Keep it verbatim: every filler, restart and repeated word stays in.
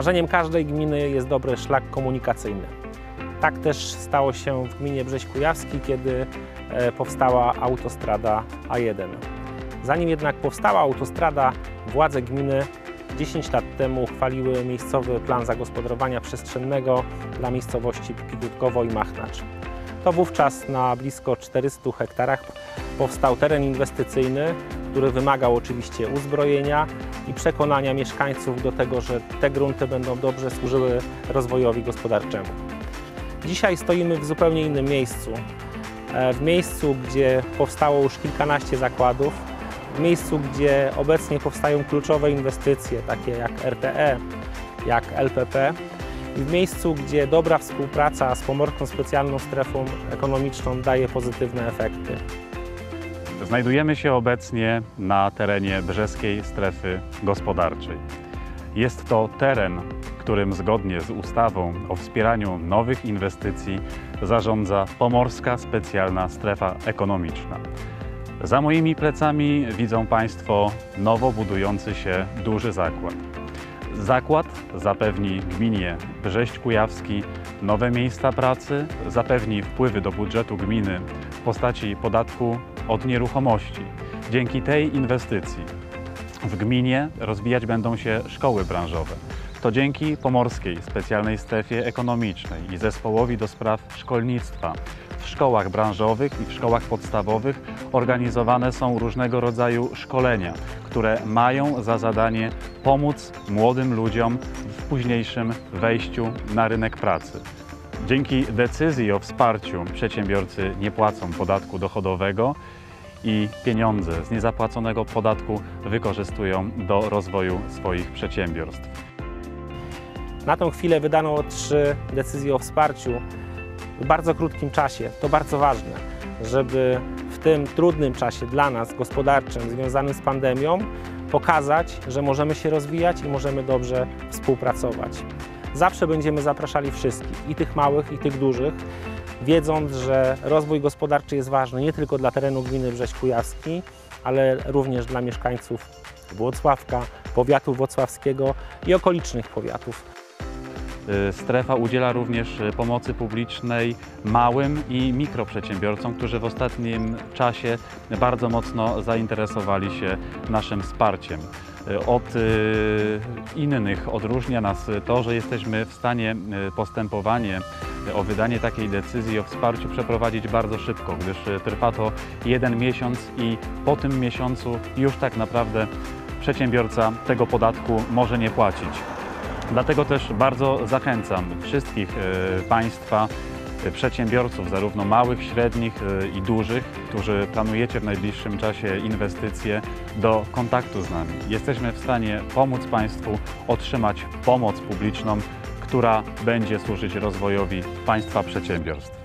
Marzeniem każdej gminy jest dobry szlak komunikacyjny. Tak też stało się w gminie Brześć Kujawski, kiedy powstała autostrada A jeden. Zanim jednak powstała autostrada, władze gminy dziesięć lat temu uchwaliły miejscowy plan zagospodarowania przestrzennego dla miejscowości Kidutkowo i Machnacz. To wówczas na blisko czterystu hektarach powstał teren inwestycyjny, który wymagał oczywiście uzbrojenia i przekonania mieszkańców do tego, że te grunty będą dobrze służyły rozwojowi gospodarczemu. Dzisiaj stoimy w zupełnie innym miejscu. W miejscu, gdzie powstało już kilkanaście zakładów, w miejscu, gdzie obecnie powstają kluczowe inwestycje, takie jak R T E, jak L P P, i w miejscu, gdzie dobra współpraca z Pomorską Specjalną Strefą Ekonomiczną daje pozytywne efekty. Znajdujemy się obecnie na terenie Brzeskiej Strefy Gospodarczej. Jest to teren, którym zgodnie z ustawą o wspieraniu nowych inwestycji zarządza Pomorska Specjalna Strefa Ekonomiczna. Za moimi plecami widzą Państwo nowo budujący się duży zakład. Zakład zapewni gminie Brześć Kujawski nowe miejsca pracy, zapewni wpływy do budżetu gminy w postaci podatku od nieruchomości. Dzięki tej inwestycji w gminie rozwijać będą się szkoły branżowe. To dzięki Pomorskiej Specjalnej Strefie Ekonomicznej i Zespołowi do Spraw Szkolnictwa w szkołach branżowych i w szkołach podstawowych organizowane są różnego rodzaju szkolenia, które mają za zadanie pomóc młodym ludziom w późniejszym wejściu na rynek pracy. Dzięki decyzji o wsparciu przedsiębiorcy nie płacą podatku dochodowego i pieniądze z niezapłaconego podatku wykorzystują do rozwoju swoich przedsiębiorstw. Na tę chwilę wydano trzy decyzje o wsparciu w bardzo krótkim czasie. To bardzo ważne, żeby w tym trudnym czasie dla nas gospodarczym związanym z pandemią pokazać, że możemy się rozwijać i możemy dobrze współpracować. Zawsze będziemy zapraszali wszystkich, i tych małych, i tych dużych, wiedząc, że rozwój gospodarczy jest ważny nie tylko dla terenu gminy Brześć Kujawski, ale również dla mieszkańców Włocławka, powiatu włocławskiego i okolicznych powiatów. Strefa udziela również pomocy publicznej małym i mikroprzedsiębiorcom, którzy w ostatnim czasie bardzo mocno zainteresowali się naszym wsparciem. Od innych odróżnia nas to, że jesteśmy w stanie postępowanie o wydanie takiej decyzji o wsparciu przeprowadzić bardzo szybko, gdyż trwa to jeden miesiąc i po tym miesiącu już tak naprawdę przedsiębiorca tego podatku może nie płacić. Dlatego też bardzo zachęcam wszystkich Państwa, przedsiębiorców, zarówno małych, średnich i dużych, którzy planujecie w najbliższym czasie inwestycje, do kontaktu z nami. Jesteśmy w stanie pomóc Państwu otrzymać pomoc publiczną, która będzie służyć rozwojowi Państwa przedsiębiorstw.